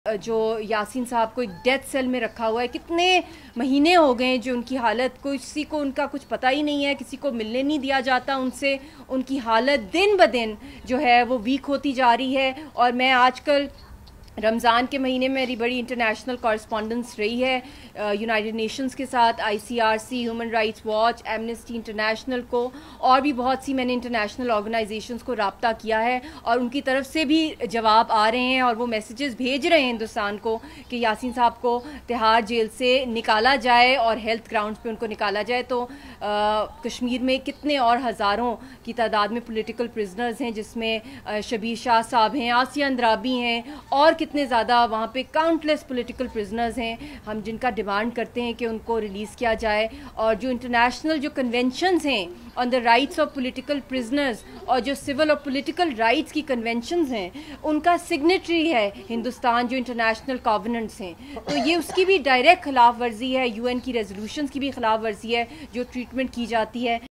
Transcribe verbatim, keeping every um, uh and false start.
جو یاسین صاحب کو ایک ڈیتھ سیل میں رکھا ہوا ہے، کتنے مہینے ہو گئے ہیں جو ان کی حالت، کسی کو ان کا کچھ پتہ ہی نہیں ہے، کسی کو ملنے نہیں دیا جاتا ان سے، ان کی حالت دن بدن جو ہے وہ ویک ہوتی جا رہی ہے. اور میں آج کل رمضان کے مہینے میں میری بڑی انٹرنیشنل کورسپونڈنس رہی ہے یونائٹڈ نیشنز کے ساتھ، I C R C, human rights watch, amnesty international کو، اور بھی بہت سی میں نے انٹرنیشنل آرگنائزیشنز کو رابطہ کیا ہے، اور ان کی طرف سے بھی جواب آ رہے ہیں اور وہ میسیجز بھیج رہے ہیں ہندوستان کو کہ یاسین صاحب کو تہاڑ جیل سے نکالا جائے اور ہیلتھ گراؤنڈز پہ ان کو نکالا جائے. تو کشمیر میں کتنے اور ہزاروں کی تعداد میں پولیٹیکل پرزنرز ہیں، جس میں شبیر شاہ صاحب ہیں، آسیہ اندرابی ہیں، اور کتنے زیادہ وہاں پہ کاؤنٹلیس پولیٹیکل پرزنرز ہیں، ہم جن کا ڈیمانڈ کرتے ہیں کہ ان کو ریلیز کیا جائے. اور جو انٹرنیشنل جو کنونشنز ہیں on the rights of political prisoners, اور جو سول اور پولیٹیکل رائٹس کی کنونشنز ہیں، ان کا سگنیٹری ہے ہندوستان، جو انٹرنیشنل کووننٹس ہیں. تو یہ اس کی بھی ڈائریکٹ خلاف ورزی ہے، یو این کی ریزولوشنز کی بھی خلاف ورزی ہے جو ٹریٹمنٹ کی جاتی ہے.